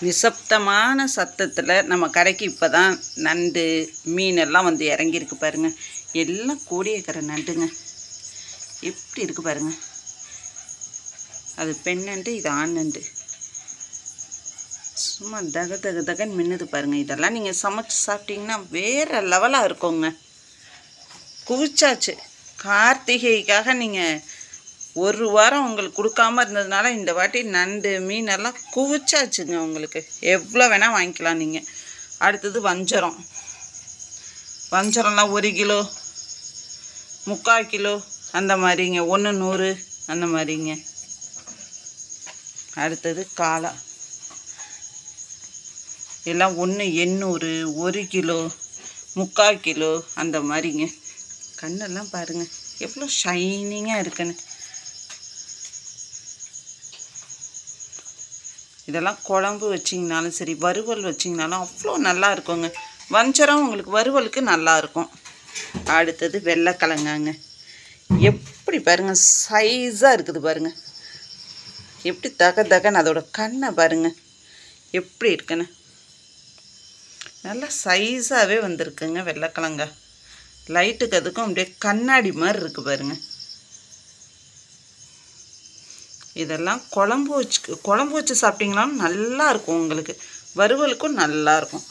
நிசப்தமான சத்தத்தில் நம்ம கரைக்கு இப்போ தான் நண்டு மீனெல்லாம் வந்து இறங்கியிருக்கு பாருங்கள். எல்லாம் கோடியக்கரை நண்டுங்க. எப்படி இருக்குது பாருங்கள். அது பெண் நண்டு, இது ஆண் நண்டு. சும்மா தக தக தகன்னு மின்னுது பாருங்கள். இதெல்லாம் நீங்கள் சமைச்சு சாப்பிட்டீங்கன்னா வேறு லெவலாக இருக்குங்க. குவிச்சாச்சு. கார்த்திகைக்காக நீங்கள் ஒரு வாரம் உங்களுக்கு கொடுக்காம இருந்ததுனால இந்த வாட்டி நண்டு மீனெல்லாம் குவிச்சாச்சுங்க. உங்களுக்கு எவ்வளோ வேணால் வாங்கிக்கலாம் நீங்கள். அடுத்தது வஞ்சரம். வஞ்சரம்லாம் 1 கிலோ 3/4 கிலோ அந்த மாதிரிங்க. 1 100 அந்த மாதிரிங்க. அடுத்தது காளா எல்லாம் 1 800 1 கிலோ 3/4 கிலோ அந்த மாதிரிங்க. கண்ணெல்லாம் பாருங்கள் எவ்வளோ ஷைனிங்காக இருக்குன்னு. இதெல்லாம் குழம்பு வச்சிங்கனாலும் சரி, வறுவல் வச்சிங்கனாலும் அவ்வளோ நல்லா இருக்குங்க. வஞ்சரம் உங்களுக்கு வறுவலுக்கு நல்லாயிருக்கும். அடுத்தது வெள்ளைக்கிழங்காங்க. எப்படி பாருங்கள் சைஸாக இருக்குது பாருங்கள். எப்படி தக தகன்னு அதோட கண்ணை பாருங்கள் எப்படி இருக்குன்னு. நல்லா சைஸாகவே வந்திருக்குங்க வெள்ளைக்கிழங்கா. லைட்டுக்கு அதுக்கும் அப்படியே கண்ணாடி மாதிரி இருக்குது பாருங்கள். இதெல்லாம் குழம்பு வச்சு சாப்பிட்டிங்கனாலும் நல்லாயிருக்கும் உங்களுக்கு. வறுவலுக்கும் நல்லாயிருக்கும்.